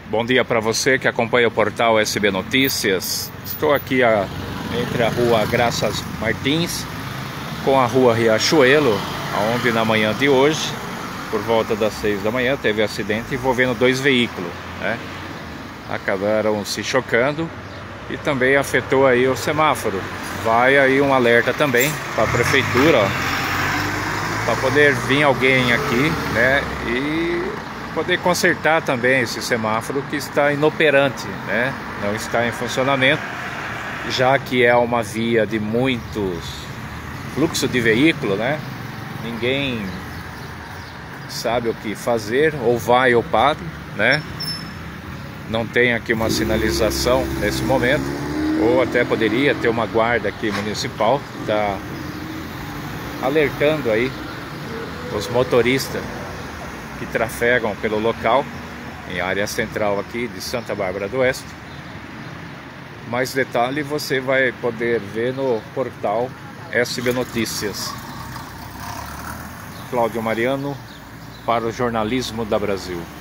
Bom dia para você que acompanha o portal SB Notícias. Estou aqui entre a rua Graças Martins com a rua Riachuelo, onde na manhã de hoje, por volta das 6 da manhã, teve acidente envolvendo dois veículos, né? Acabaram se chocando e também afetou aí o semáforo. Vai aí um alerta também para a prefeitura, para poder vir alguém aqui, né, e poder consertar também esse semáforo que está inoperante, né, não está em funcionamento, já que é uma via de muitos fluxo de veículo, né? Ninguém sabe o que fazer, ou vai ou para, né? Não tem aqui uma sinalização nesse momento, ou até poderia ter uma guarda aqui municipal, tá alertando aí os motoristas que trafegam pelo local, em área central aqui de Santa Bárbara do Oeste. Mais detalhe você vai poder ver no portal SB Notícias. Cláudio Mariano para o Jornalismo da Brasil.